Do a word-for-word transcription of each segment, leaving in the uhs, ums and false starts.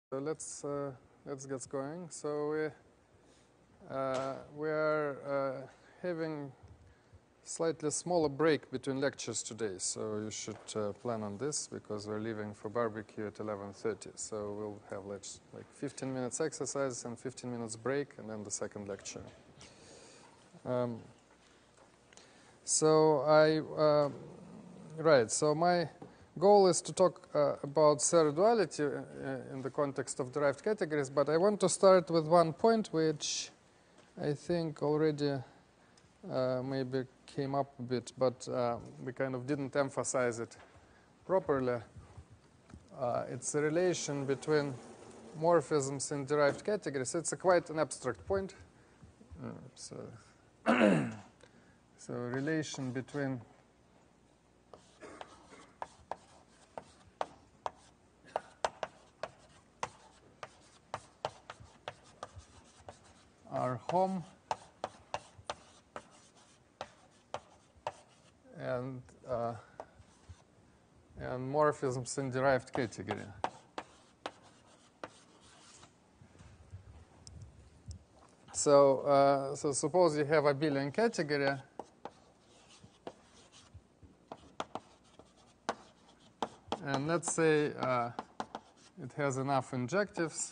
So let's uh, let's get going. So we uh, we are uh, having slightly smaller break between lectures today. So you should uh, plan on this because we're leaving for barbecue at eleven thirty. So we'll have let's, like fifteen minutes exercise and fifteen minutes break, and then the second lecture. Um, so I uh, right. So my goal is to talk uh, about pseudo-duality uh, in the context of derived categories, but I want to start with one point which I think already uh, maybe came up a bit, but uh, we kind of didn't emphasize it properly. Uh, it's a relation between morphisms in derived categories. It's a quite an abstract point. Uh, so, so relation between our home and uh, and morphisms in derived category. So uh, so suppose you have a abelian category, and let's say uh, it has enough injectives.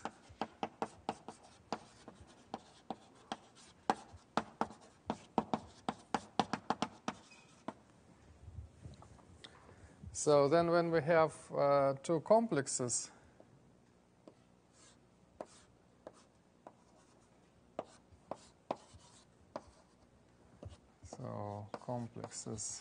So then when we have uh, two complexes, so complexes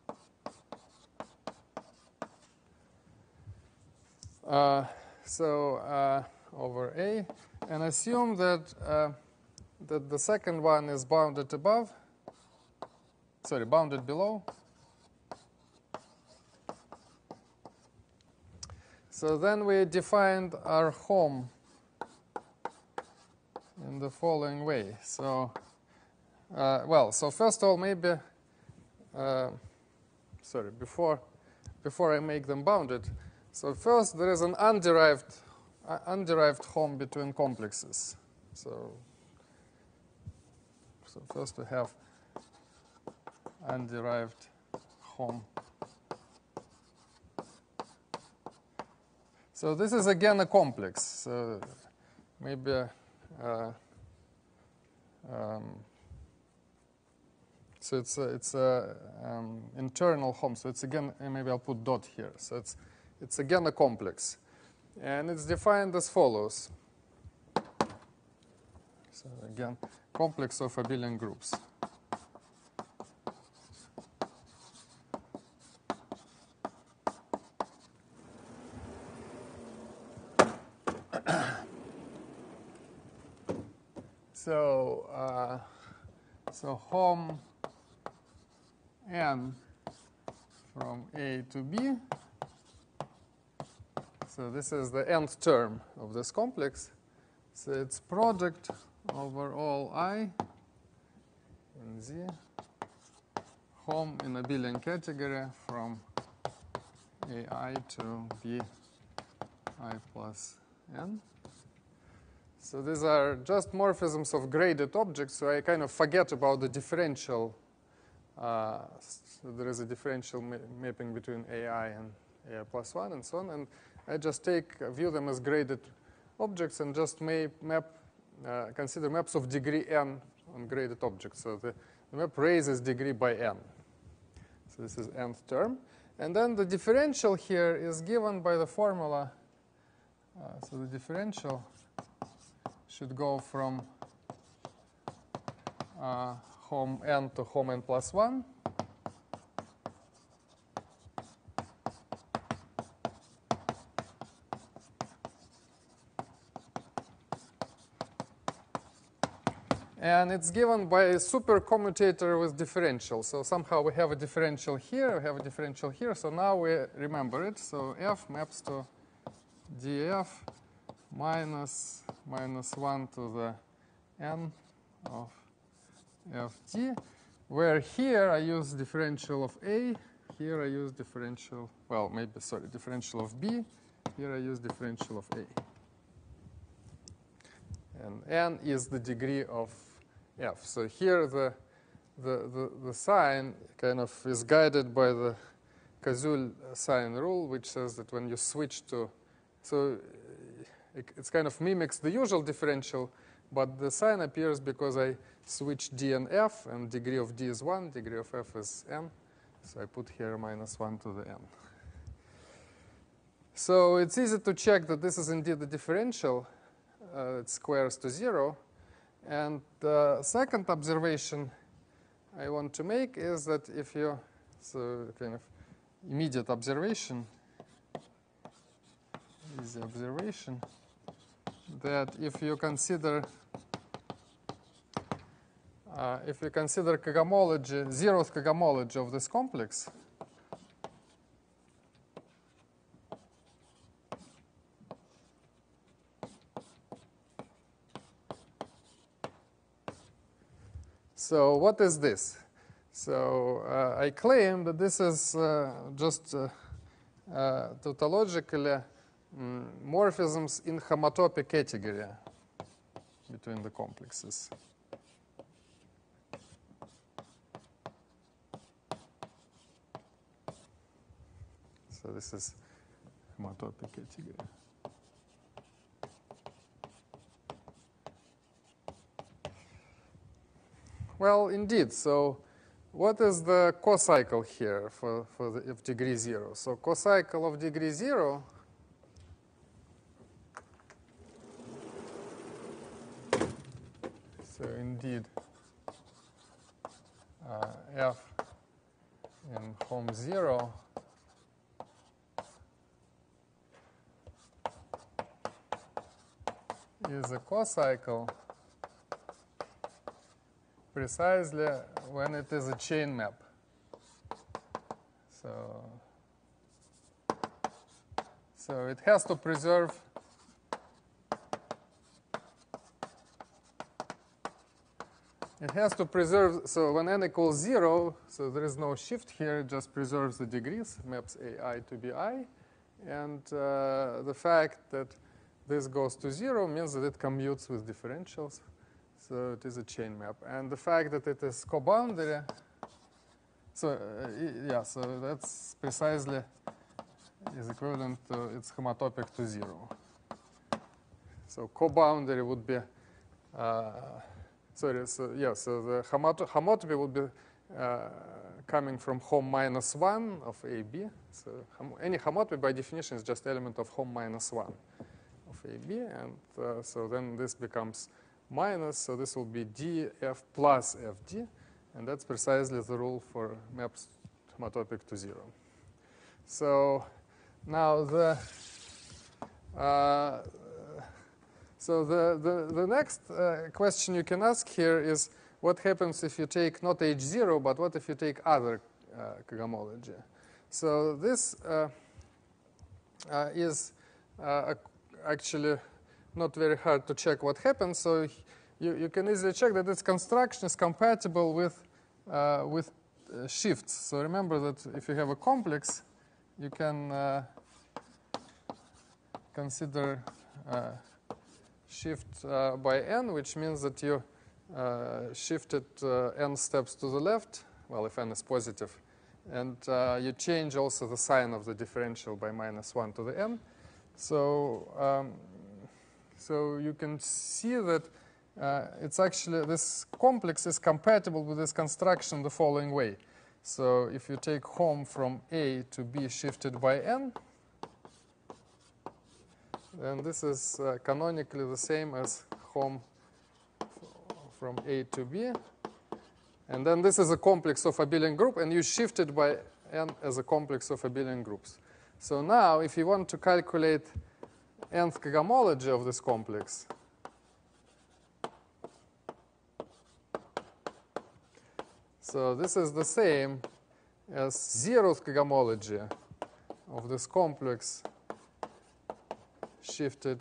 uh, so uh, over A, and assume that uh, that the second one is bounded above, sorry, bounded below. So then we defined our home in the following way. So, uh, well, so first of all, maybe, uh, sorry, before before I make them bounded. So first, there is an underived uh, underived home between complexes. So, so first we have underived home. So this is again a complex. So maybe uh, um, so it's a, it's a um, internal home. So it's again, maybe I'll put dot here. So it's it's again a complex, and it's defined as follows. So again, complex of abelian groups. So, uh, so home n from A to B. So this is the nth term of this complex. So it's product over all I in Z, home in abelian category from A I to B I plus n. So these are just morphisms of graded objects, so I kind of forget about the differential. Uh, so there is a differential ma mapping between A I and A I plus one and so on, and I just take, uh, view them as graded objects and just may map, uh, consider maps of degree n on graded objects. So the, the map raises degree by n. So this is nth term. And then the differential here is given by the formula. Uh, so the differential should go from uh, home n to home n plus one. And it's given by a super commutator with differential. So somehow we have a differential here, we have a differential here. So now we remember it. So f maps to df minus minus one to the n of ft, where here I use differential of A, here I use differential, well, maybe, sorry, differential of B, here I use differential of A. And n is the degree of f. So here the, the, the, the sign kind of is guided by the Kazul sign rule, which says that when you switch to, so it it's kind of mimics the usual differential, but the sign appears because I switch d and f, and degree of d is one, degree of f is n. So I put here minus one to the n. So it's easy to check that this is indeed the differential. Uh, it squares to zero. And the second observation I want to make is that if you, so kind of immediate observation, is the observation that if you consider uh, if you consider cohomology, zeroth cohomology of this complex, so what is this? So uh, I claim that this is uh, just uh, uh, tautologically um, morphisms in homotopic category between the complexes. So this is homotopic category. Well, indeed. So what is the cocycle here for, for the of degree zero? So cocycle of degree zero so indeed uh, f in Hom zero is a cocycle precisely when it is a chain map. So, so it has to preserve it has to preserve, so when n equals zero, so there is no shift here, it just preserves the degrees, maps A I to B I, and uh, the fact that this goes to zero means that it commutes with differentials. So it is a chain map. And the fact that it is co-boundary, so uh, yeah, so that's precisely is equivalent to it's homotopic to zero. So co-boundary would be, uh, sorry, so yeah, so the homot homotopy would be uh, coming from Hom minus one of A B. So hom any homotopy by definition is just element of Hom minus one of A B, and uh, so then this becomes minus, so this will be D F plus F D, and that's precisely the rule for maps homotopic to zero. So now the uh, so the, the, the next uh, question you can ask here is what happens if you take not H zero, but what if you take other uh, cohomology? So this uh, uh, is uh, actually not very hard to check what happens. So you, you can easily check that its construction is compatible with, uh, with uh, shifts. So remember that if you have a complex, you can uh, consider uh, shift uh, by n, which means that you uh, shifted uh, n steps to the left, well, if n is positive, and uh, you change also the sign of the differential by minus one to the n. So um, So you can see that uh, it's actually, this complex is compatible with this construction the following way. So if you take Hom from A to B shifted by n, then this is uh, canonically the same as Hom from A to B. And then this is a complex of abelian group, and you shifted by n as a complex of abelian groups. So now if you want to calculate nth cohomology of this complex, so this is the same as zeroth cohomology of this complex shifted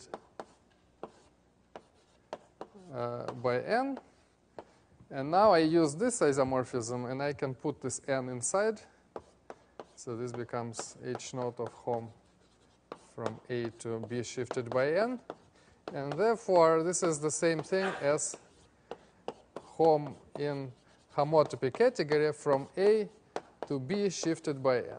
uh, by n. And now I use this isomorphism, and I can put this n inside. So this becomes H naught of Hom from A to B shifted by n. And therefore, this is the same thing as Hom in homotopy category from A to B shifted by n.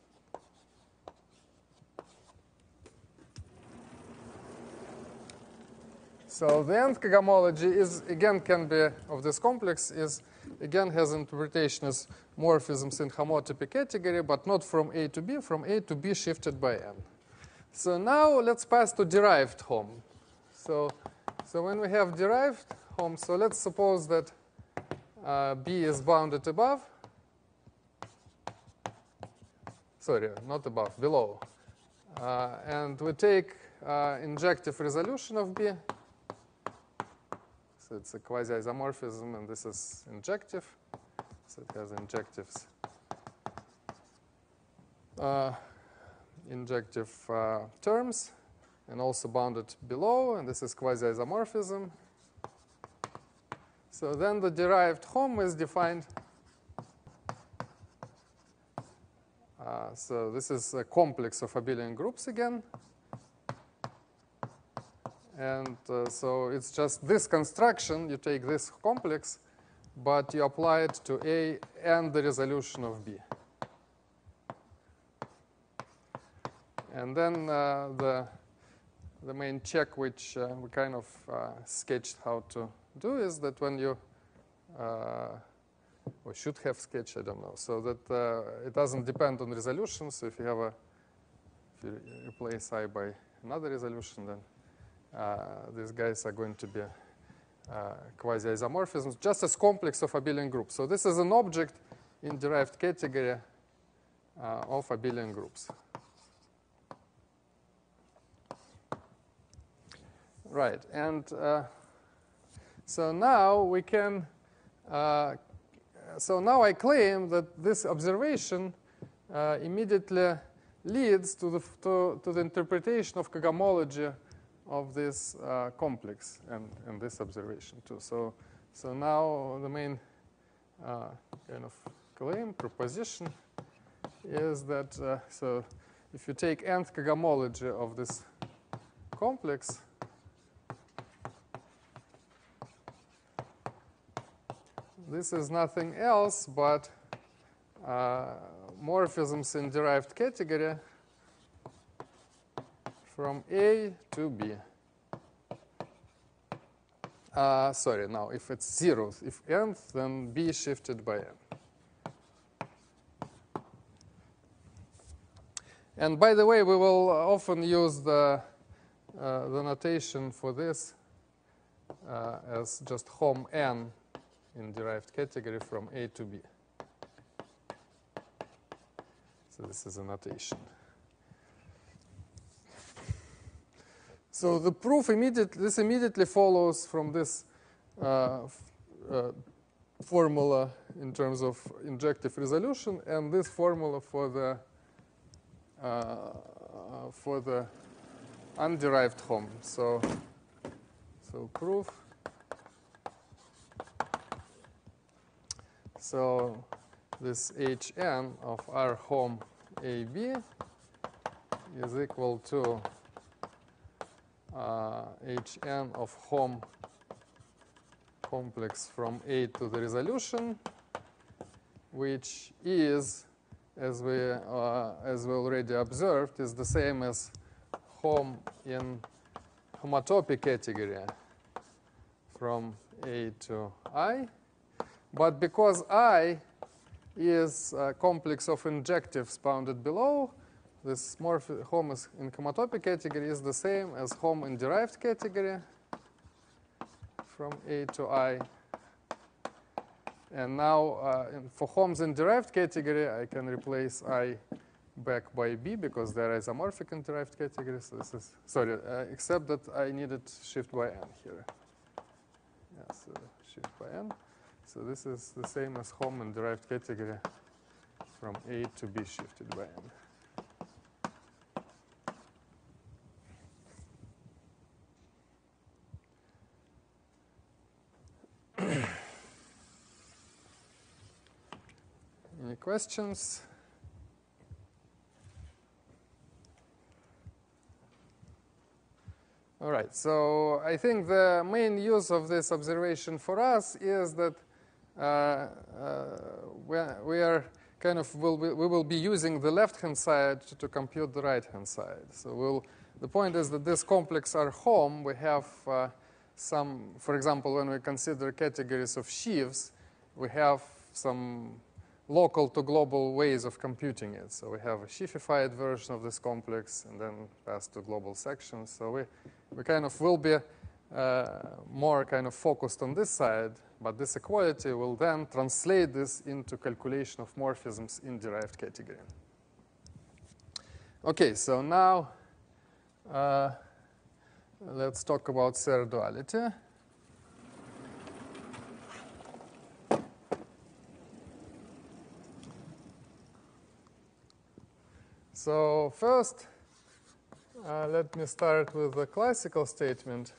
So the nth cohomology is, again, can be, of this complex, is, again, has interpretation as morphisms in homotopy category, but not from A to B, from A to B shifted by n. So now let's pass to derived Hom. So, so when we have derived Hom, so let's suppose that uh, B is bounded above. Sorry, not above, below. Uh, and we take uh, injective resolution of B. So it's a quasi-isomorphism, and this is injective. So it has injectives. Uh, injective uh, terms, and also bounded below, and this is quasi-isomorphism. So then the derived Hom is defined. Uh, so this is a complex of abelian groups again. And uh, so it's just this construction. You take this complex, but you apply it to A and the resolution of B. And then uh, the, the main check, which uh, we kind of uh, sketched how to do, is that when you, uh, or should have sketched, I don't know, so that uh, it doesn't depend on resolution. So if you have a, if you replace I by another resolution, then Uh, these guys are going to be uh, quasi-isomorphisms, just as complex of abelian groups. So this is an object in derived category uh, of abelian groups. Right, and uh, so now we can, uh, so now I claim that this observation uh, immediately leads to the, to, to the interpretation of cohomology of this uh, complex and, and this observation too. So, so now the main uh, kind of claim, proposition, is that uh, so if you take nth cohomology of this complex, this is nothing else but uh, morphisms in derived category from A to B. Uh, sorry, now if it's zero, if nth, then B shifted by n. And by the way, we will often use the, uh, the notation for this uh, as just Hom n in derived category from A to B. So this is a notation. So the proof immediately, this immediately follows from this uh, uh, formula in terms of injective resolution, and this formula for the uh, for the underived Hom. So, so proof. So this Hn of R Hom A B is equal to Uh, Hn of Hom complex from A to the resolution, which is, as we uh, as we already observed, is the same as Hom in homotopy category from A to I. But because I is a complex of injectives bounded below, this morph Hom is in homotopy category is the same as Hom in derived category from A to I. And now uh, in, for Homs in derived category, I can replace I back by B because they're isomorphic in derived category. So this is, sorry, uh, except that I needed shift by n here. Yeah, so shift by n. So this is the same as Hom in derived category from A to B shifted by n. Any questions? All right. right. So I think the main use of this observation for us is that uh, uh, we, we are kind of will we, we will be using the left-hand side to, to compute the right-hand side. So we'll. The point is that this complex R home, we have uh, some, for example, when we consider categories of sheaves, we have some local to global ways of computing it. So we have a sheafified version of this complex and then pass to global sections. So we, we kind of will be uh, more kind of focused on this side, but this equality will then translate this into calculation of morphisms in derived category. Okay, so now Uh, let's talk about Serre duality. So first, uh, let me start with the classical statement.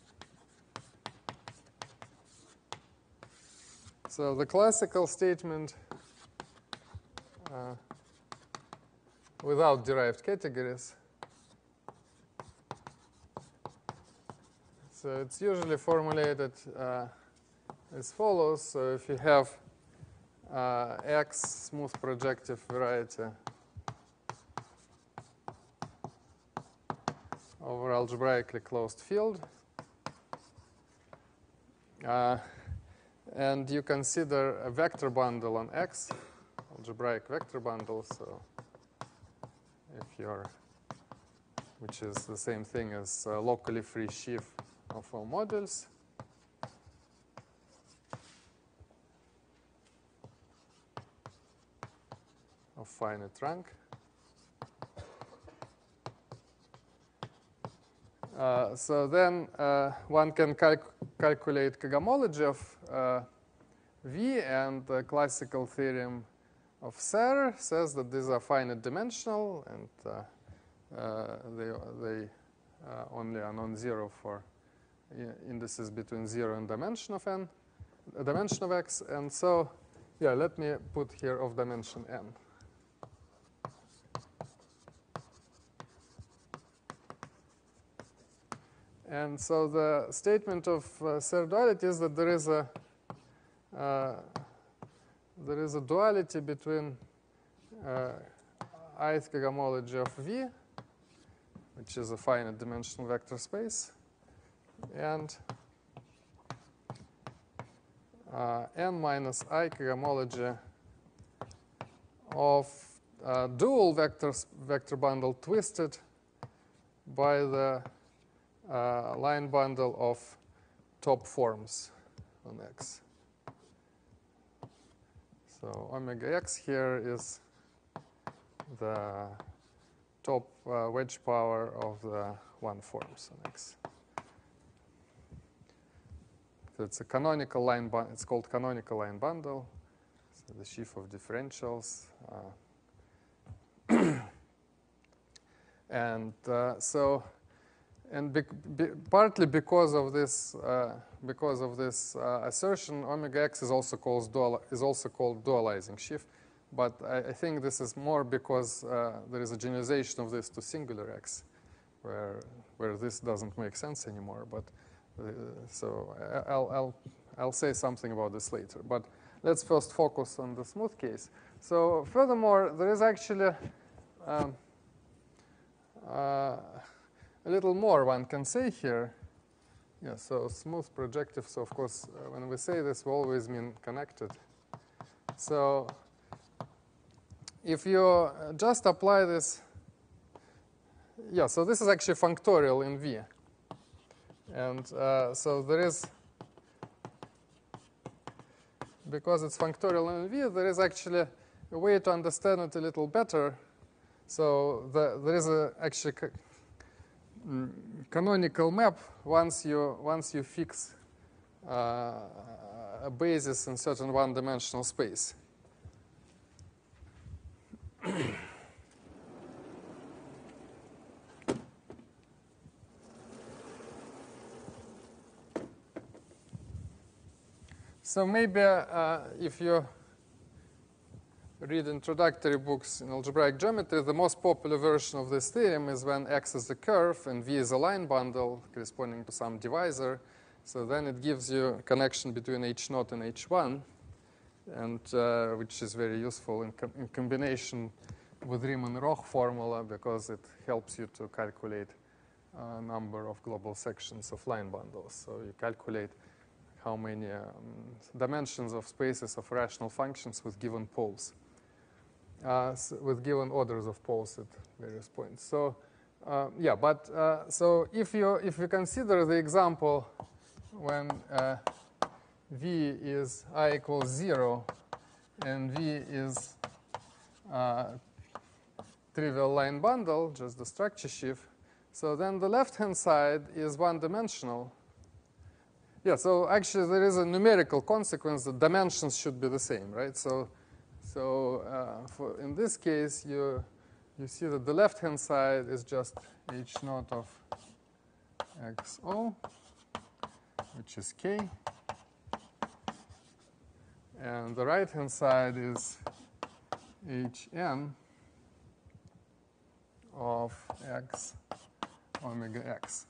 So the classical statement uh, without derived categories. So it's usually formulated uh, as follows. So if you have uh, X smooth projective variety over algebraically closed field, uh, and you consider a vector bundle on X, algebraic vector bundle, so if you're, which is the same thing as uh, locally free sheaf of all modules. Of finite rank. Uh, so then uh, one can calc calculate cohomology of uh, V, and the classical theorem of Serre says that these are finite dimensional, and uh, uh, they, they uh, only are non-zero for indices between zero and dimension of n, a dimension of x. And so, yeah, let me put here of dimension n. And so the statement of uh, Serre duality is that there is a uh, there is a duality between uh, ith cohomology of V, which is a finite dimensional vector space, and uh, n minus I cohomology of uh, dual vectors, vector bundle twisted by the uh, line bundle of top forms on X. So omega x here is the top uh, wedge power of the one forms on X. So it's a canonical line bundle. It's called canonical line bundle. So the sheaf of differentials. Uh, and uh, so, and be, be, partly because of this, uh, because of this uh, assertion, omega x is also called dual, is also called dualizing sheaf. But I, I think this is more because uh, there is a generalization of this to singular x, where where this doesn't make sense anymore. But uh, so I'll I'll I'll say something about this later. But let's first focus on the smooth case. So furthermore, there is actually um, uh, a little more one can say here. Yeah. So smooth projective. So of course, uh, when we say this, we always mean connected. So if you just apply this, yeah, so this is actually functorial in V. And uh, so there is, because it's functorial in V, there is actually a way to understand it a little better. So the, there is a actually ca mm, canonical map once you, once you fix uh, a basis in certain one-dimensional space. So maybe uh, if you read introductory books in algebraic geometry, the most popular version of this theorem is when X is a curve and V is a line bundle corresponding to some divisor. So then it gives you a connection between H naught and H one, and uh, which is very useful in, com in combination with Riemann-Roch formula, because it helps you to calculate a number of global sections of line bundles. So you calculate how many um, dimensions of spaces of rational functions with given poles, uh, so with given orders of poles at various points. So uh, yeah, but uh, so if you if you consider the example when uh, V is I equals zero and V is uh, trivial line bundle, just the structure sheaf, so then the left-hand side is one-dimensional. Yeah, so actually there is a numerical consequence that dimensions should be the same, right? So, so uh, for in this case, you you see that the left-hand side is just H naught of xo, which is k, and the right-hand side is Hn of x omega x.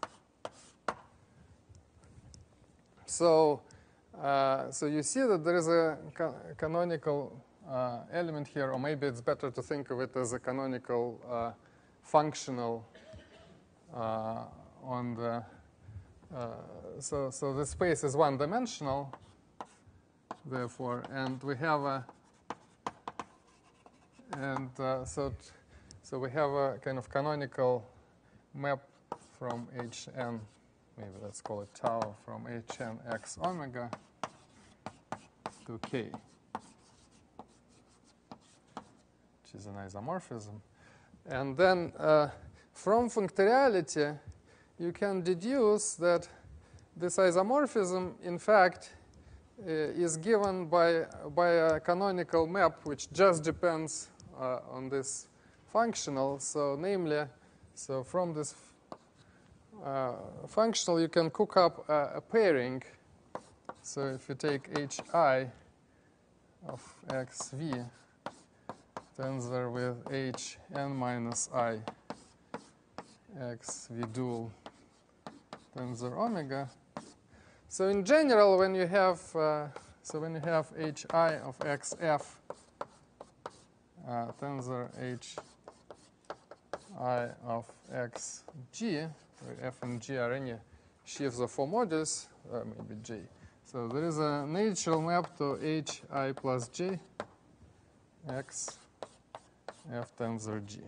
So, uh, so you see that there is a ca canonical uh, element here, or maybe it's better to think of it as a canonical uh, functional uh, on the. Uh, so, so the space is one-dimensional, therefore, and we have a, and uh, so, so we have a kind of canonical map from Hn. Maybe let's call it tau from Hn x omega to k, which is an isomorphism. And then uh, from functoriality, you can deduce that this isomorphism, in fact, uh, is given by, by a canonical map which just depends uh, on this functional. So namely, so from this Uh, functional, you can cook up a, a pairing. So if you take Hi of xv tensor with Hn minus I xv dual tensor omega. So in general, when you have uh, so when you have Hi of xf uh, tensor Hi of xg, where f and g are any sheaves of four modules, or maybe j. So there is a natural map to Hi plus j x f tensor g.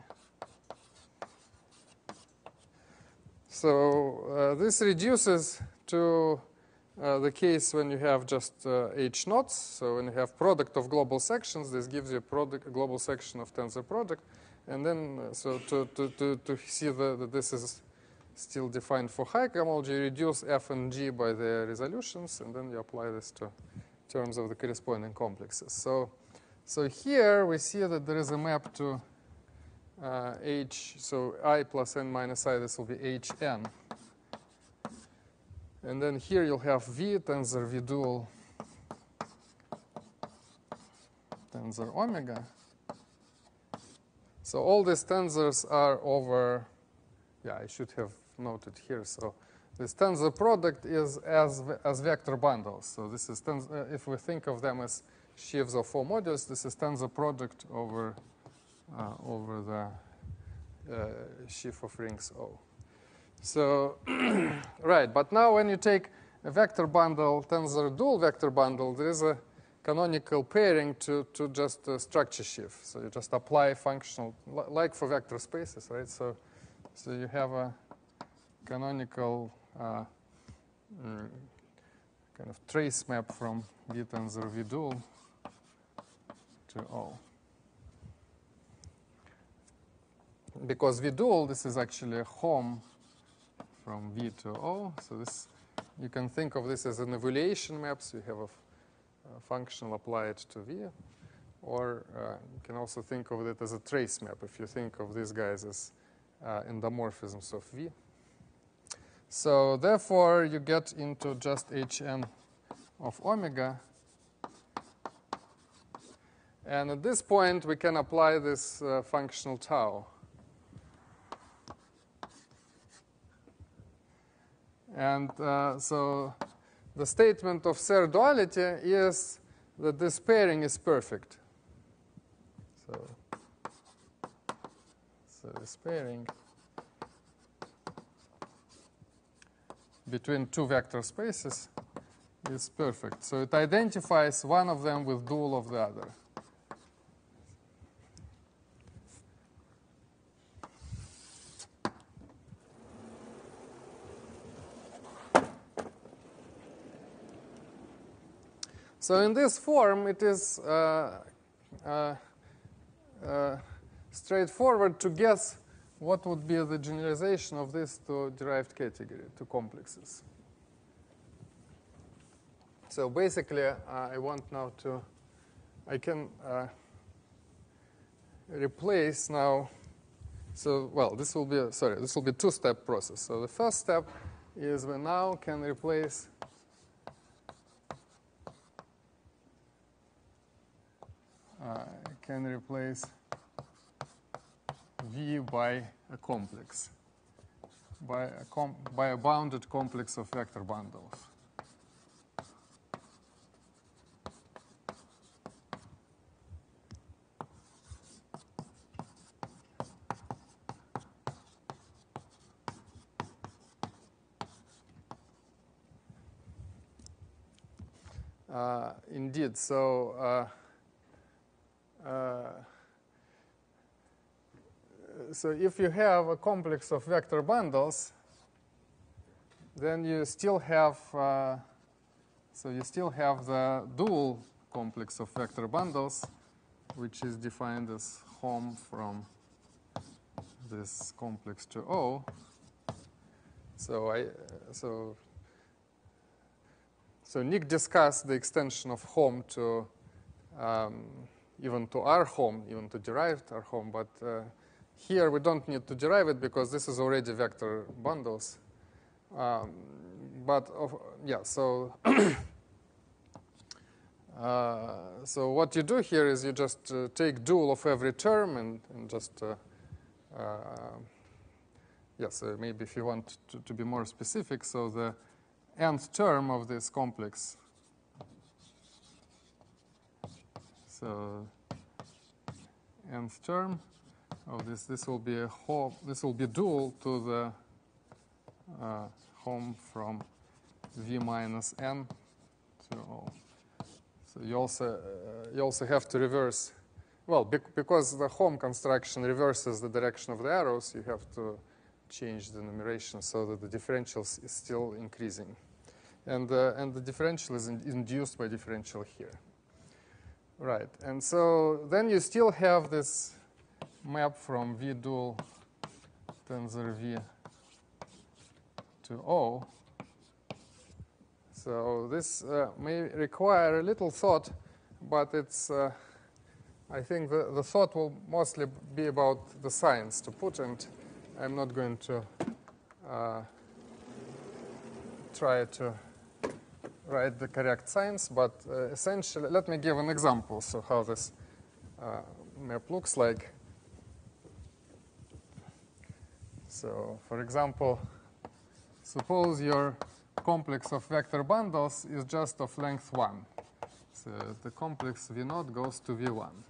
So uh, this reduces to uh, the case when you have just uh, H knots. So when you have product of global sections, this gives you a product, a global section of tensor product. And then, uh, so to, to, to, to see the, that this is still defined for high cohomology, you reduce f and g by their resolutions, and then you apply this to terms of the corresponding complexes. So, so here we see that there is a map to uh, h, so I plus n minus I, this will be Hn. And then here you'll have v tensor v dual tensor omega. So all these tensors are over, yeah, I should have noted here. So this tensor product is as as vector bundles. So this is tens uh, if we think of them as sheaves of four modules, this is tensor product over uh, over the uh, sheaf of rings O. So right, but now when you take a vector bundle, tensor dual vector bundle, there is a canonical pairing to to just a structure sheaf. So you just apply functional, like for vector spaces, right? So so you have a canonical uh, mm, kind of trace map from V tensor V dual to O. Because V dual, this is actually a home from V to O. So this, you can think of this as an evaluation map. So you have a, a functional applied to V. Or uh, you can also think of it as a trace map if you think of these guys as uh, endomorphisms of V. So therefore, you get into just Hn of omega. And at this point, we can apply this uh, functional tau. And uh, so the statement of Serre duality is that this pairing is perfect. So, so this pairing between two vector spaces is perfect. So it identifies one of them with dual of the other. So in this form, it is uh, uh, uh, straightforward to guess what would be the generalization of this to derived category, to complexes. So basically, uh, I want now to, I can uh, replace now, so, well, this will be, a, sorry, this will be a two-step process. So the first step is we now can replace uh, can replace V by a complex, by a, com by a bounded complex of vector bundles. Uh, indeed, so uh, uh, so if you have a complex of vector bundles, then you still have uh, so you still have the dual complex of vector bundles, which is defined as home from this complex to O. So I so. So Nick discussed the extension of home to um, even to R home, even to derived R home. But uh, here we don't need to derive it because this is already vector bundles. Um, but of, yeah, so uh, so what you do here is you just uh, take dual of every term and, and just uh, uh, yeah. So maybe if you want to, to be more specific, so the nth term of this complex. So nth term of this, this will be a home, this will be dual to the uh, home from V minus n to O. So you also uh, you also have to reverse, well, bec because the home construction reverses the direction of the arrows, you have to change the numeration so that the differential is still increasing. And, uh, and the differential is in induced by differential here. Right. And so then you still have this map from V dual tensor V to O. So this uh, may require a little thought, but it's, uh, I think the, the thought will mostly be about the signs to put, and I'm not going to uh, try to write the correct signs, but uh, essentially, let me give an example so how this uh, map looks like. So, for example, suppose your complex of vector bundles is just of length one. So the complex V naught goes to V one.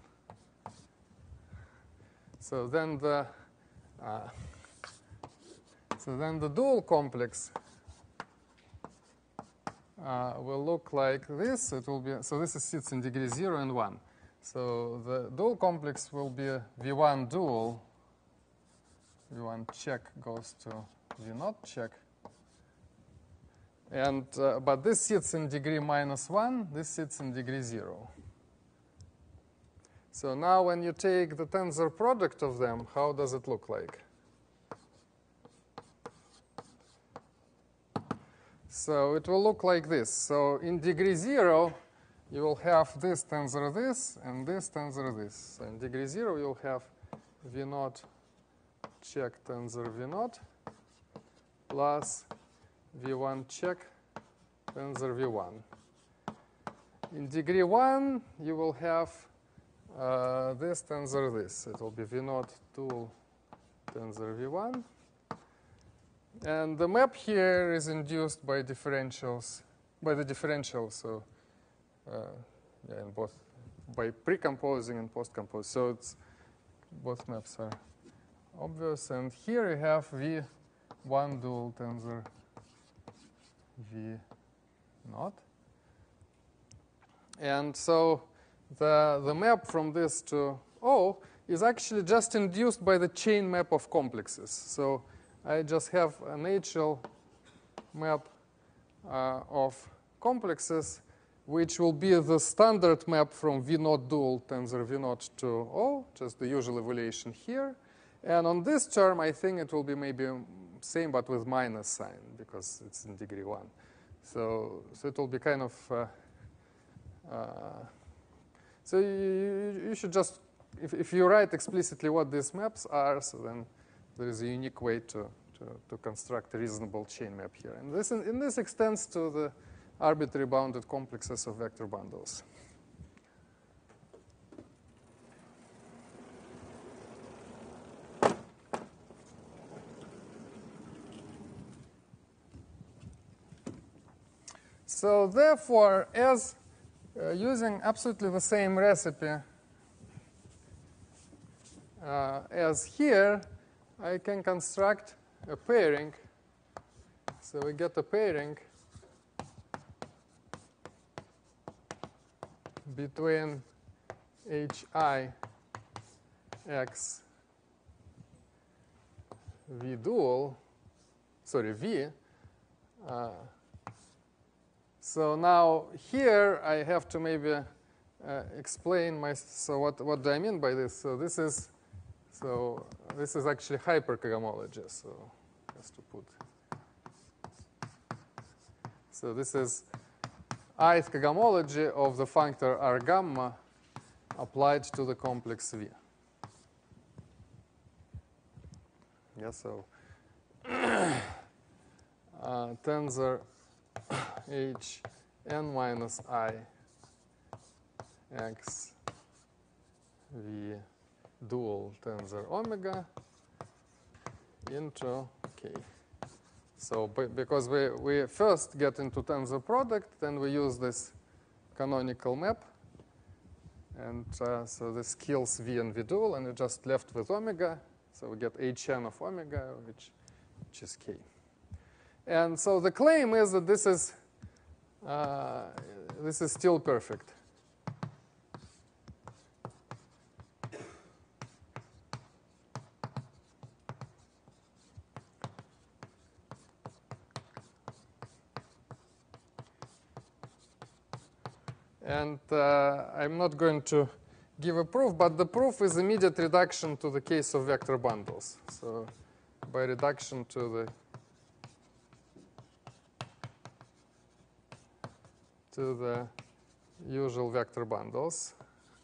So then the uh, so then the dual complex uh, will look like this. It will be so this is sits in degree zero and one. So the dual complex will be V one dual. V one check goes to V naught check. And uh, but this sits in degree minus one. This sits in degree zero. So now when you take the tensor product of them, how does it look like? So it will look like this. So in degree zero, you will have this tensor this, and this tensor this. So in degree zero, you'll have V naught check tensor V naught plus V one check tensor V one. In degree one, you will have uh, this tensor this. It will be V naught dual tensor V one. And the map here is induced by differentials, by the differential, so uh, yeah, in both by precomposing and postcomposing. So it's both maps are obvious. And here you have V one dual tensor V naught. And so the, the map from this to O is actually just induced by the chain map of complexes. So I just have an H L map uh, of complexes, which will be the standard map from V naught dual tensor V naught to O, just the usual evaluation here. And on this term, I think it will be maybe same, but with minus sign, because it's in degree one. So, so it will be kind of, uh, uh, so you, you should just, if, if you write explicitly what these maps are, so then there is a unique way to, to, to construct a reasonable chain map here. And this, and this extends to the arbitrary bounded complexes of vector bundles. So therefore, as uh, using absolutely the same recipe uh, as here, I can construct a pairing. So we get a pairing between Hi x V dual, sorry, V. Uh, so now here I have to maybe uh, explain my, so what, what do I mean by this? So this is, so this is actually hypercohomology. So just to put, so this is ith cohomology of the functor R gamma applied to the complex V. Yeah, so uh, tensor H n minus I x V dual tensor omega into K. So because we, we first get into tensor product, then we use this canonical map. And uh, so this kills V and V dual, and we're just left with omega. So we get Hn of omega, which, which is K. And so the claim is that this is, uh, this is still perfect. And uh, I'm not going to give a proof, but the proof is immediate reduction to the case of vector bundles. So by reduction to the to the usual vector bundles.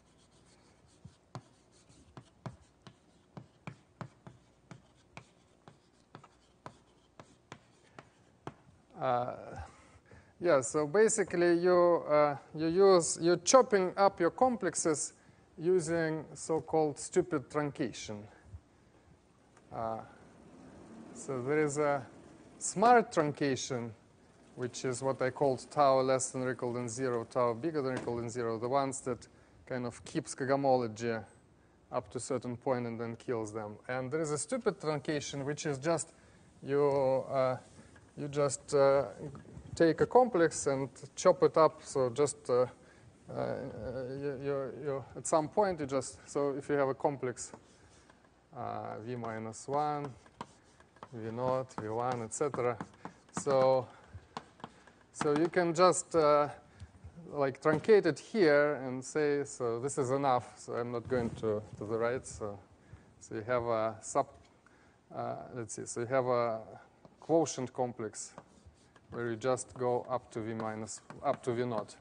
Uh, yeah, so basically you uh, you use you're chopping up your complexes using so-called stupid truncation. Uh, so there is a smart truncation, which is what I called tau less than or equal than zero, tau bigger than or equal than zero, the ones that kind of keeps cohomology up to a certain point and then kills them. And there is a stupid truncation, which is just you uh, you just uh, take a complex and chop it up. So just uh, uh, you, you, you at some point you just, so if you have a complex uh, V minus one, V naught, V one, et cetera. So So you can just uh, like truncate it here and say, so this is enough. So I'm not going to, to the right. So, so you have a sub, uh, let's see. So you have a quotient complex where you just go up to V minus, up to V naught.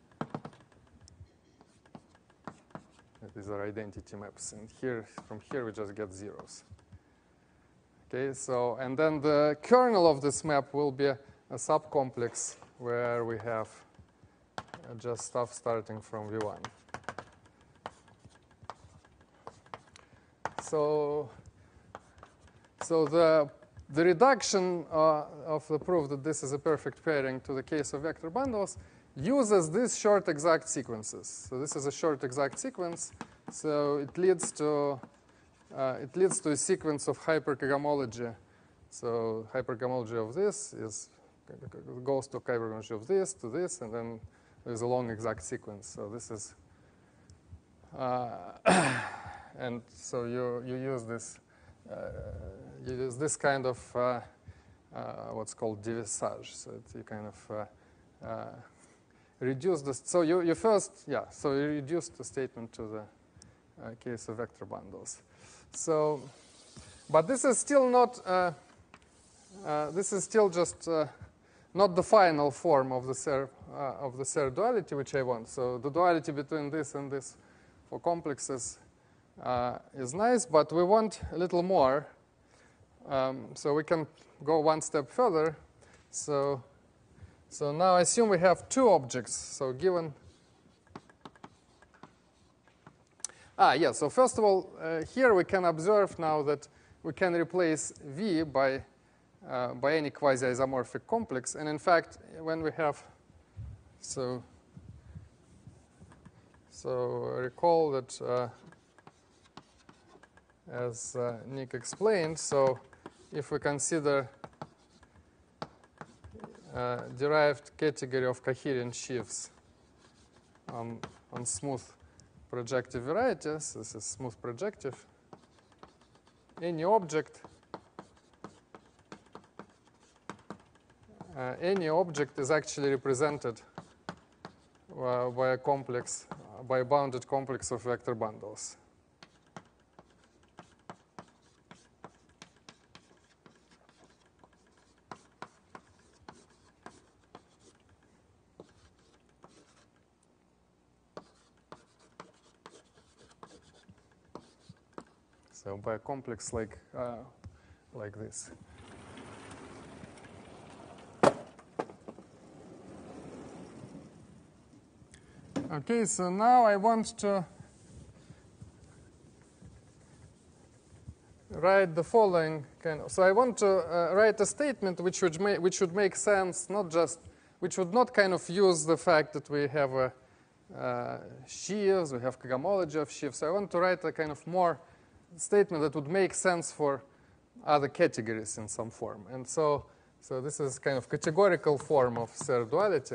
These are identity maps. And here, from here, we just get zeros. Okay, so, and then the kernel of this map will be a subcomplex where we have just stuff starting from V one. so so the the reduction uh, of the proof that this is a perfect pairing to the case of vector bundles uses these short exact sequences. So this is a short exact sequence. So it leads to uh, it leads to a sequence of hypercohomology. So hypercohomology of this is goes to hypercohomology of this to this, and then there's a long exact sequence. So this is uh, and so you you use this uh, you use this kind of uh, uh, what's called devisage. So it, you kind of uh, uh, reduce this. So you you first yeah. So you reduce the statement to the uh, case of vector bundles. So, but this is still not. Uh, uh, this is still just. Uh, Not the final form of the Serre uh, of the Serre duality, which I want. So the duality between this and this for complexes uh, is nice, but we want a little more. Um, so we can go one step further. So, so now I assume we have two objects. So given ah yeah. So first of all, uh, here we can observe now that we can replace V by Uh, by any quasi-isomorphic complex. And in fact, when we have, so, so recall that uh, as uh, Nick explained, so if we consider uh, derived category of coherent sheaves on, on smooth projective varieties, this is smooth projective, any object Uh, any object is actually represented uh, by a complex, uh, by a bounded complex of vector bundles. So by a complex like uh, like this. Okay, so now I want to write the following kind of. So I want to uh, write a statement which would make which would make sense, not just which would not kind of use the fact that we have a uh, sheaves, we have cohomology of sheaves. So I want to write a kind of more statement that would make sense for other categories in some form. And so, so this is kind of categorical form of Serre duality.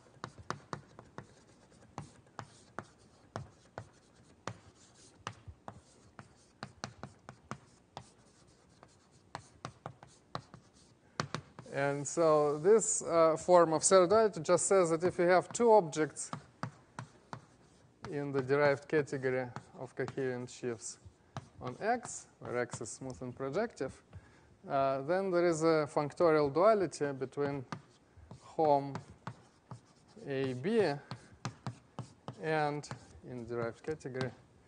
And so this uh, form of Serre duality just says that if you have two objects in the derived category of coherent sheaves on X, where X is smooth and projective, uh, then there is a functorial duality between home A, B, and in derived category.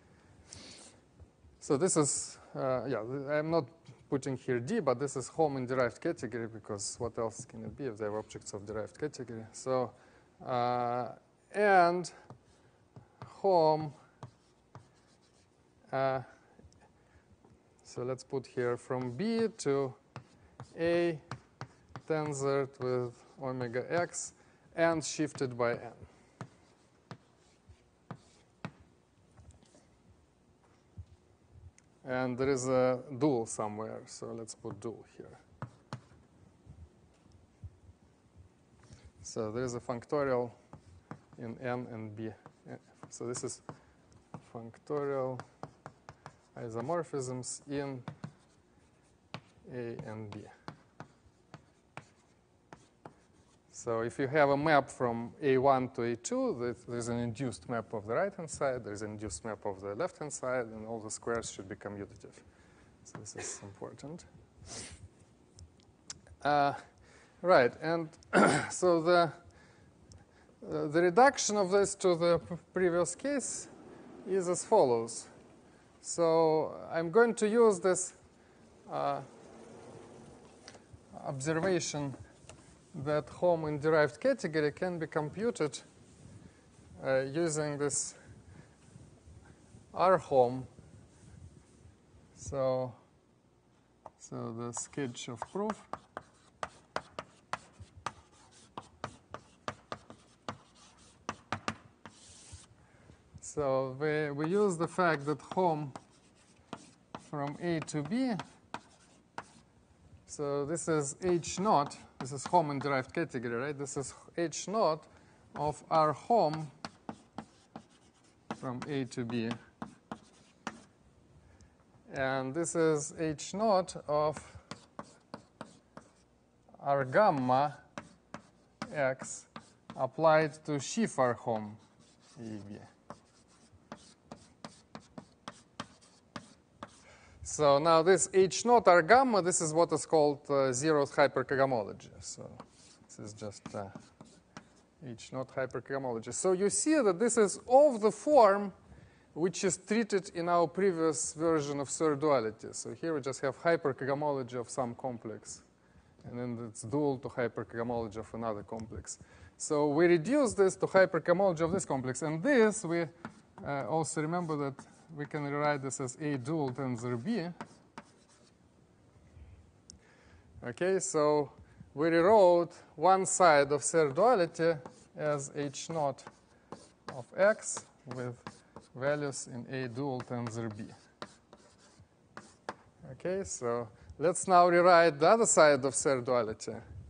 So this is, uh, yeah, I'm not putting here D, but this is home in derived category, because what else can it be if they have objects of derived category? So, uh, and home, uh, so let's put here from B to A tensored with omega X and shifted by N. And there is a dual somewhere, so let's put dual here. So there is a functorial in N and B. So this is functorial isomorphisms in A and B. So if you have a map from A one to A two, there's an induced map of the right-hand side, there's an induced map of the left-hand side, and all the squares should be commutative. So this is important. Uh, right, and so the, uh, the reduction of this to the previous case is as follows. So I'm going to use this uh, observation that home in derived category can be computed uh, using this R home. So, so the sketch of proof. So we, we use the fact that home from A to B, so this is H naught, this is home in derived category, right? This is H naught of our home from A to B. And this is H naught of our gamma X applied to sheaf our home A B. So now this H naught R gamma, this is what is called uh, zeroth hypercohomology. So this is just uh, H naught hypercohomology. So you see that this is of the form which is treated in our previous version of third duality. So here we just have hypercohomology of some complex, and then it's dual to hypercohomology of another complex. So we reduce this to hypercohomology of this complex, and this we uh, also remember that we can rewrite this as A dual tensor B. Okay, so we rewrote one side of third duality as H naught of X with values in A dual tensor B. Okay, so let's now rewrite the other side of third duality.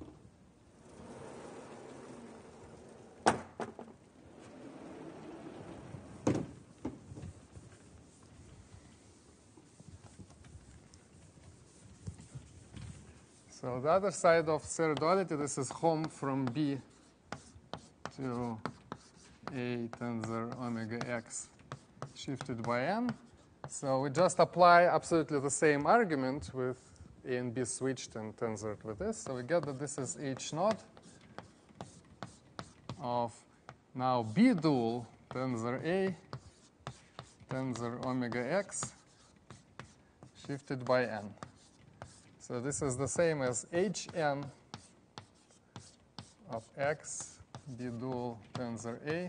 So the other side of third duality, this is home from B to A tensor omega X shifted by n. So we just apply absolutely the same argument with A and B switched and tensored with this. So we get that this is H naught of now B dual tensor A tensor omega X shifted by n. So this is the same as Hn of X B dual tensor A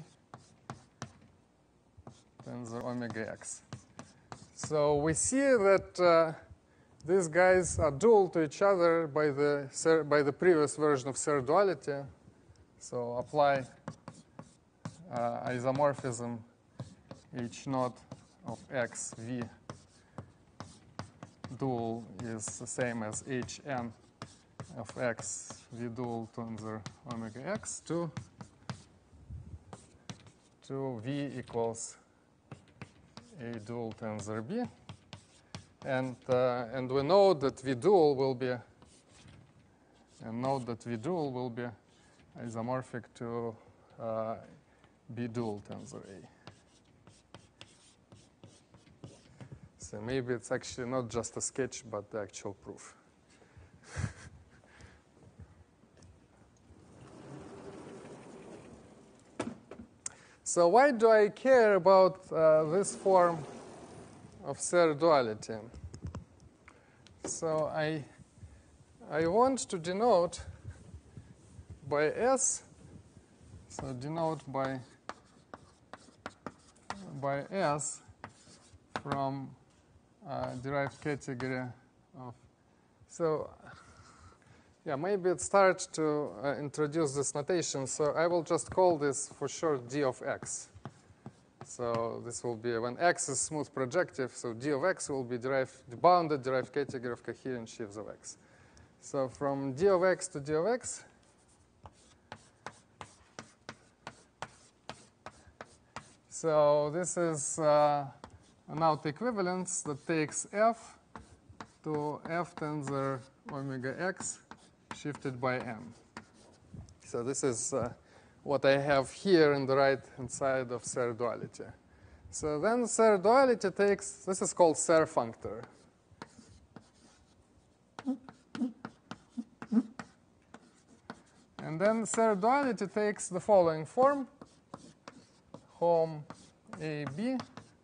tensor omega X. So we see that uh, these guys are dual to each other by the by the previous version of third duality. So apply uh, isomorphism H naught of X V dual is the same as Hn of X V dual tensor omega X to to V equals A dual tensor B, and uh, and we know that V dual will be and note that V dual will be isomorphic to uh, B dual tensor A. So maybe it's actually not just a sketch, but the actual proof. So why do I care about uh, this form of third duality? So I, I want to denote by S, so denote by, by S from uh, derived category of, so yeah, maybe it starts to uh, introduce this notation. So I will just call this for short d of x. So this will be when x is smooth projective. So d of x will be derived, the bounded derived category of coherent sheaves of x. So from d of x to d of x, so this is uh, an out equivalence that takes f to f tensor omega x shifted by n. So this is uh, what I have here in the right-hand side of third duality. So then third duality takes, this is called Serre functor. And then third duality takes the following form. Home A B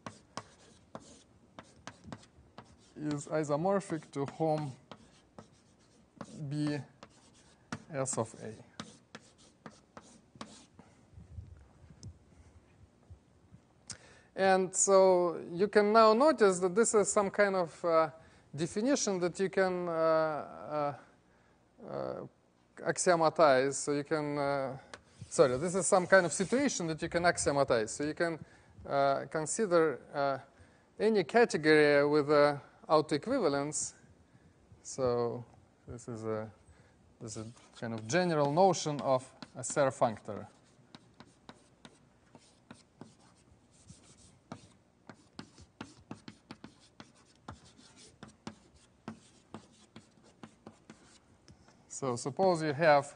is isomorphic to home B S of A. And so you can now notice that this is some kind of uh, definition that you can uh, uh, uh, axiomatize. So you can, uh, sorry, this is some kind of situation that you can axiomatize. So you can uh, consider uh, any category with uh, autoequivalence. So this is a this is a kind of general notion of a Serre functor. So suppose you have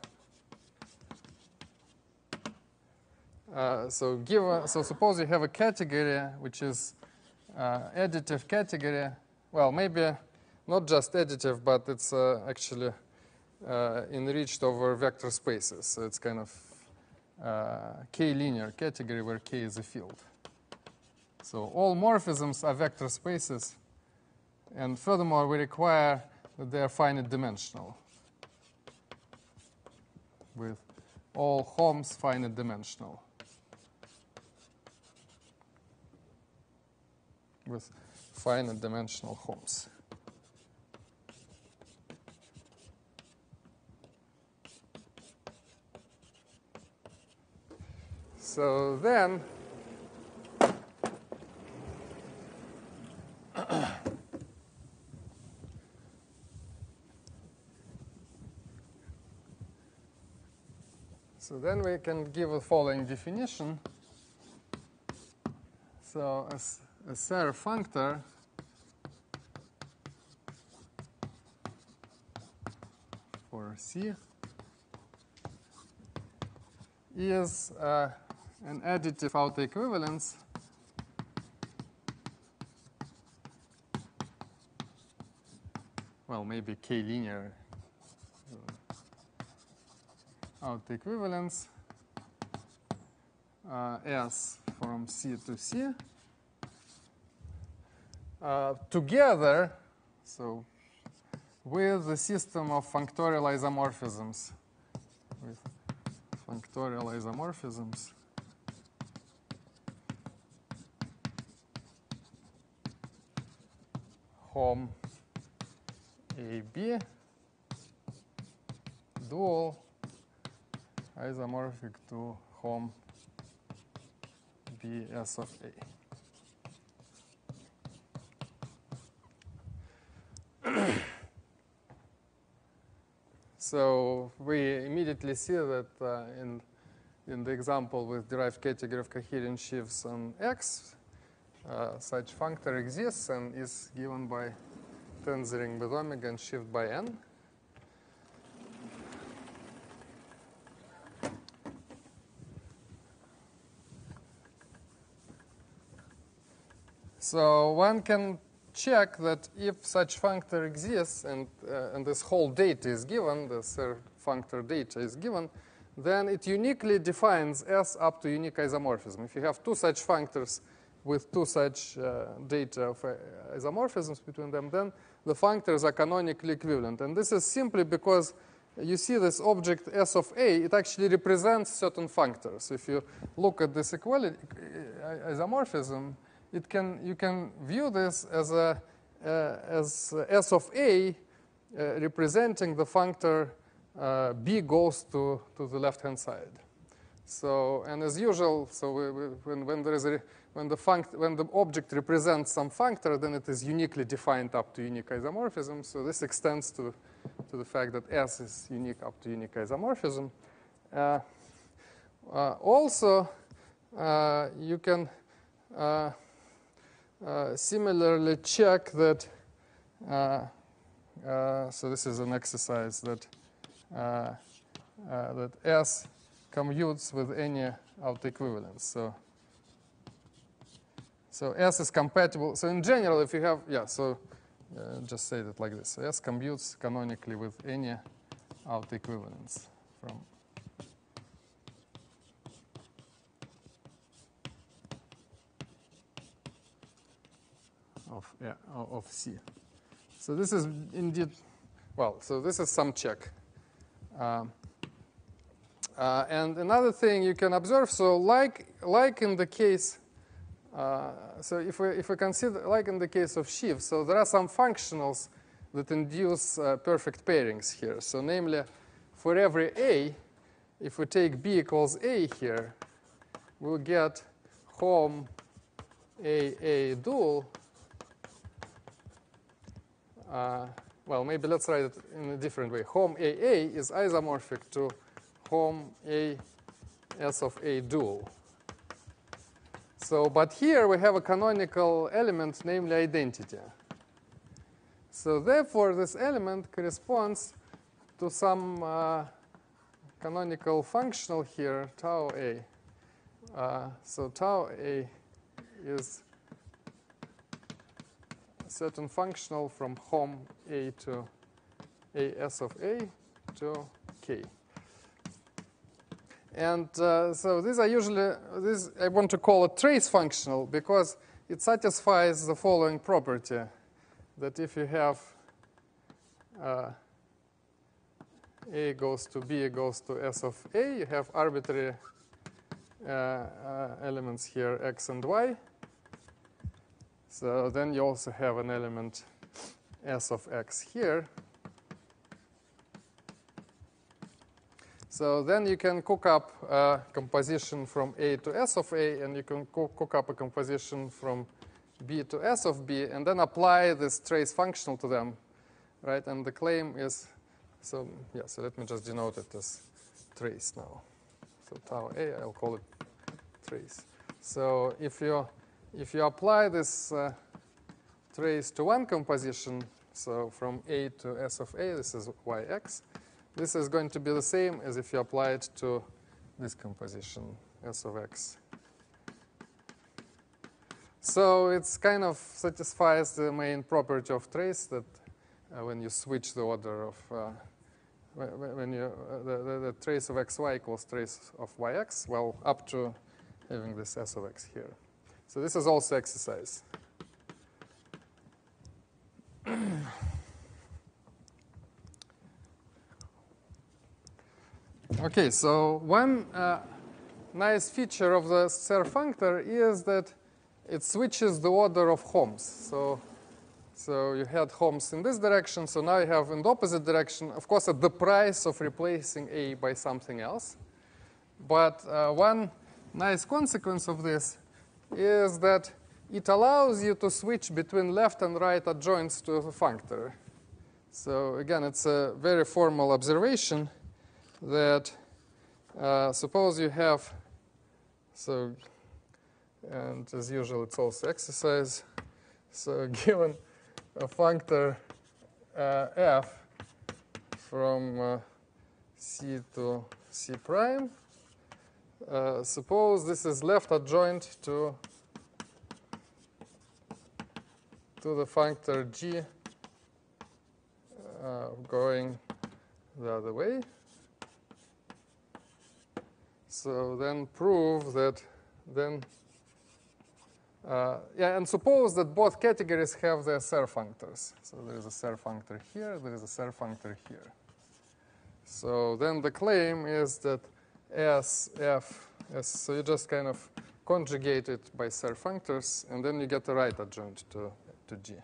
uh, so give a, so suppose you have a category which is uh, additive category. Well, maybe not just additive, but it's uh, actually uh, enriched over vector spaces. So it's kind of uh, k-linear category where k is a field. So all morphisms are vector spaces, and furthermore, we require that they are finite dimensional, with all Homs finite dimensional, with finite dimensional Homs. So then, so then we can give the following definition. So as a Serre functor for C is uh, an additive autoequivalence well, maybe k-linear autoequivalence uh, S from C to C uh, together, so with the system of functorial isomorphisms, with functorial isomorphisms Hom A B dual isomorphic to Hom B S of A. So we immediately see that uh, in, in the example with derived category of coherent sheaves on X, uh, such functor exists and is given by tensoring with omega and shift by n. So one can check that if such functor exists and, uh, and this whole data is given, the Serre functor data is given, then it uniquely defines S up to unique isomorphism. If you have two such functors with two such uh, data of uh, isomorphisms between them, then the functors are canonically equivalent. And this is simply because you see this object S of A, it actually represents certain functors. If you look at this equality isomorphism, it can, you can view this as, a, uh, as S of A uh, representing the functor uh, B goes to, to the left-hand side. So, and as usual, so we, we, when, when there is a, when the funct, when the object represents some functor, then it is uniquely defined up to unique isomorphism. So this extends to, to the fact that S is unique up to unique isomorphism. Uh, uh, also, uh, you can uh, uh, similarly check that. Uh, uh, so this is an exercise that uh, uh, that S commutes with any autoequivalence. So, so S is compatible. So in general, if you have, yeah, so uh, just say that like this. So S commutes canonically with any autoequivalence from of, yeah, of C. So this is indeed, well, so this is some check. Um, Uh, and another thing you can observe, so like, like in the case uh, so if we if we consider, like in the case of sheaves, so there are some functionals that induce uh, perfect pairings here. So namely, for every A, if we take B equals A here, we'll get home A A dual. Uh, well, maybe let's write it in a different way. Home A A is isomorphic to home A S of A dual. So, but here we have a canonical element, namely identity. So therefore, this element corresponds to some uh, canonical functional here, tau A. Uh, so tau A is a certain functional from home A to A S of A to K. And uh, so these are usually, this I want to call it trace functional because it satisfies the following property, that if you have uh, A goes to B goes to S of A, you have arbitrary uh, uh, elements here, X and Y. So then you also have an element S of X here. So then you can cook up a composition from A to S of A, and you can co cook up a composition from B to S of B, and then apply this trace functional to them, right? And the claim is, so yeah, so let me just denote it as trace now. So tau A, I'll call it trace. So if you if you apply this uh, trace to one composition, so from A to S of A, this is Y X. This is going to be the same as if you apply it to this composition, S of X. So it's kind of satisfies the main property of trace that uh, when you switch the order of, uh, when you, uh, the, the, the trace of xy equals trace of yx, well, up to having this S of X here. So this is also exercise. Okay, so one uh, nice feature of the Serre functor is that it switches the order of homes. So, so you had homes in this direction, so now you have in the opposite direction, of course, at the price of replacing A by something else. But uh, one nice consequence of this is that it allows you to switch between left and right adjoints to the functor. So again, it's a very formal observation that uh, suppose you have, so, and as usual, it's also exercise. So given a functor uh, f from uh, C to C prime, uh, suppose this is left adjoint to to the functor g uh, going the other way. So then prove that then, uh, yeah, and suppose that both categories have their Serre functors. So there is a Serre functor here, there is a Serre functor here. So then the claim is that S, F, S, so you just kind of conjugate it by Serre functors, and then you get a right adjoint to, to G.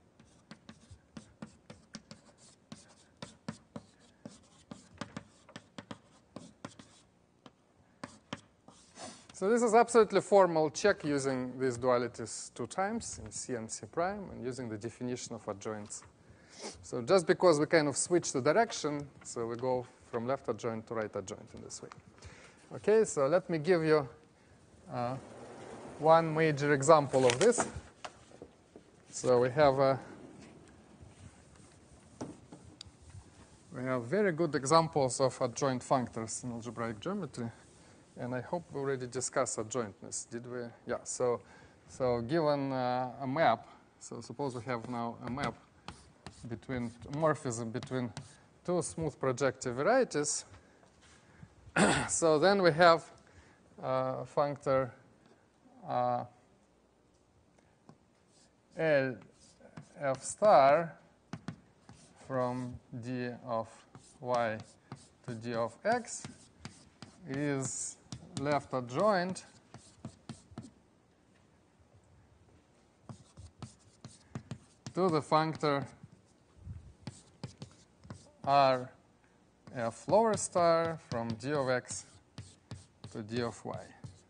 So this is absolutely formal check using these dualities two times in C and C prime and using the definition of adjoints. So just because we kind of switch the direction, so we go from left adjoint to right adjoint in this way. Okay, so let me give you uh, one major example of this. So we have a we have very good examples of adjoint functors in algebraic geometry. And I hope we already discussed adjointness. Did we? Yeah. So, so given uh, a map, so suppose we have now a map between morphism between two smooth projective varieties. So then we have uh, functor uh, L f star from d of y to d of x is left adjoint to the functor R f lower star from d of x to d of y.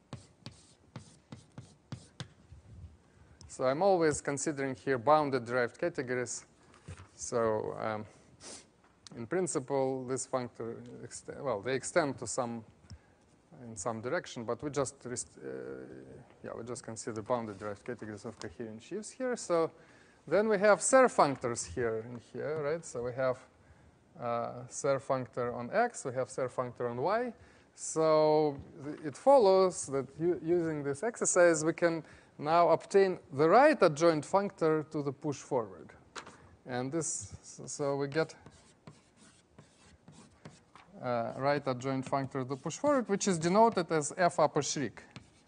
So I'm always considering here bounded derived categories. So um, in principle, this functor, well, they extend to some in some direction, but we just uh, yeah we just consider bounded derived categories of coherent sheaves here. So then we have Serre functors here and here, right? So we have uh, Serre functor on x, we have Serre functor on y. So it follows that using this exercise, we can now obtain the right adjoint functor to the push forward. And this, so we get uh, right adjoint functor to the push forward, which is denoted as f upper Schrick.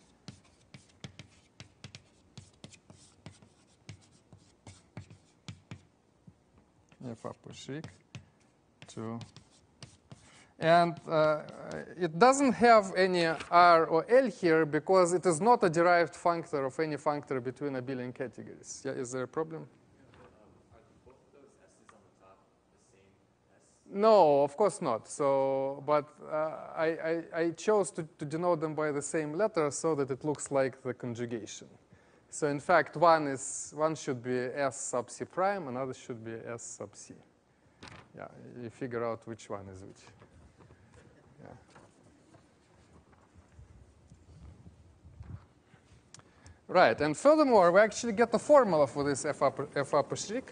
F upper Schrick to, and uh, it doesn't have any R or L here because it is not a derived functor of any functor between abelian categories. Yeah, is there a problem? No, of course not. So, but uh, I, I, I chose to, to denote them by the same letter so that it looks like the conjugation. So in fact, one is one should be S sub C prime, another should be S sub C. Yeah, you figure out which one is which. Yeah. Right, and furthermore, we actually get the formula for this F upper, F upper Schrick.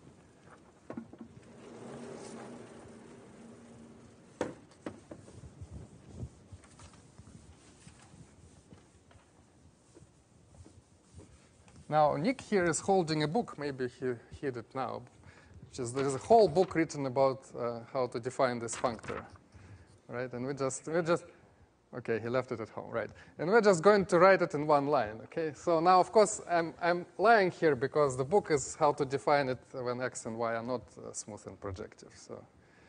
Now, Nick here is holding a book. Maybe he hid it now. Which is, there is a whole book written about uh, how to define this functor, right? And we just, we just, okay, he left it at home, right? And we're just going to write it in one line, okay? So now, of course, I'm, I'm lying here because the book is how to define it when x and y are not uh, smooth and projective. So,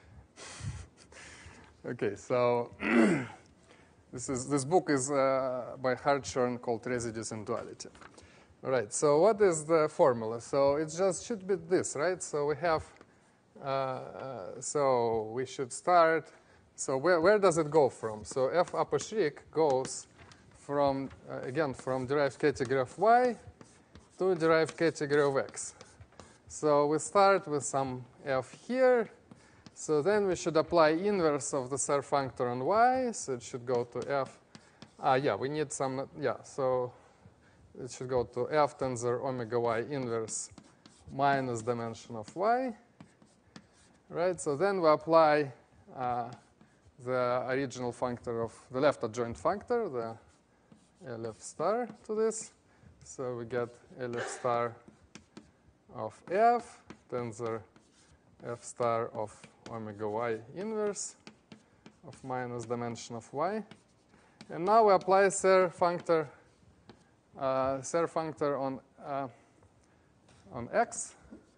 okay, so this is this book is uh, by Hartshorne called Residues in Duality. All right, so what is the formula? So it just should be this, right? So we have, uh, uh, so we should start, so where, where does it go from? So F upper Schrick goes from, uh, again, from derived category of y to derived category of x. So we start with some f here. So then we should apply inverse of the Serre functor on y. So it should go to f, ah, yeah, we need some, yeah, so it should go to f tensor omega y inverse minus dimension of y, right? So then we apply uh, the original functor of the left adjoint functor, the L F star to this. So we get L F star of f tensor f star of omega y inverse of minus dimension of y. And now we apply Serre functor Uh, Serre functor on uh, on x.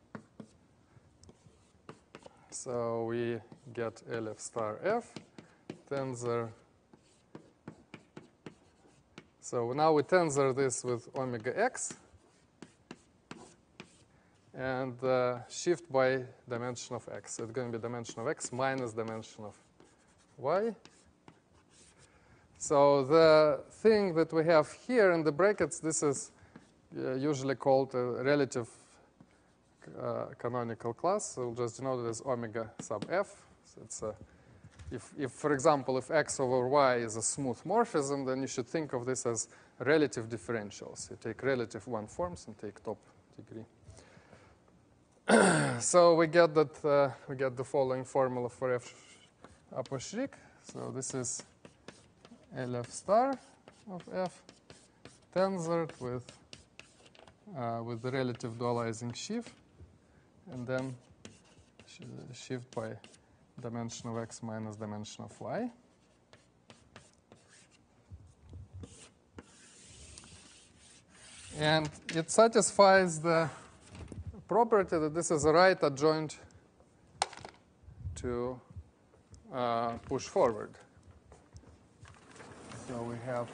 So we get L F star f tensor. So now we tensor this with omega x and uh, shift by dimension of x. So it's going to be dimension of x minus dimension of y. So the thing that we have here in the brackets, this is uh, usually called a relative uh, canonical class. So we'll just denote it as omega sub f. So it's a, if, if, for example, if x over y is a smooth morphism, then you should think of this as relative differentials. You take relative one forms and take top degree. So we get that uh, we get the following formula for f upper Schrick. So this is L F star of f tensored with uh, with the relative dualizing sheaf, and then sh shift by dimension of x minus dimension of y. And it satisfies the property that this is a right adjoint to uh, push forward. So we have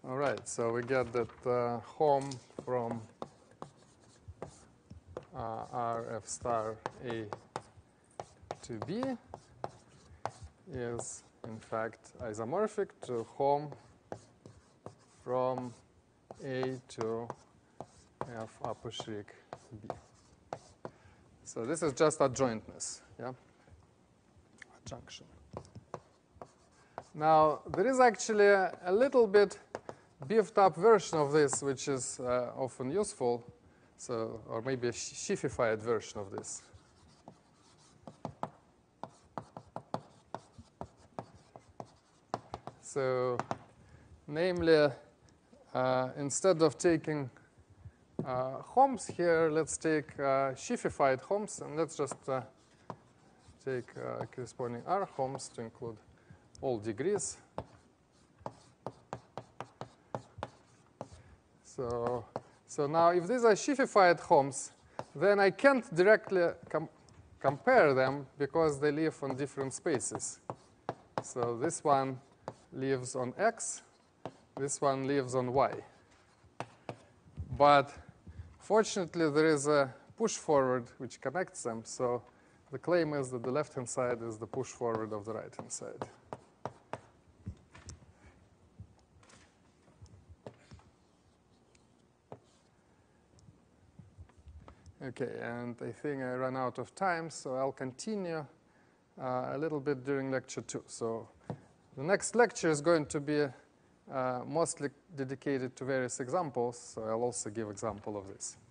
All right, so we get that uh, home from uh, R F star A to B is, in fact, isomorphic to home from A to F apostrophe B. So this is just adjointness, yeah? Adjunction. Now, there is actually a, a little bit beefed up version of this, which is uh, often useful, so, or maybe a sheafified version of this. So, namely, uh, instead of taking uh, homes here, let's take uh, sheafified homes, and let's just uh, take uh, corresponding R homes to include all degrees. So, so now if these are sheafified homes, then I can't directly com compare them because they live on different spaces. So this one lives on X, this one lives on Y. But fortunately, there is a push forward which connects them. So the claim is that the left-hand side is the push forward of the right-hand side. Okay, and I think I ran out of time, so I'll continue uh, a little bit during lecture two. So the next lecture is going to be uh, mostly dedicated to various examples, so I'll also give example of this.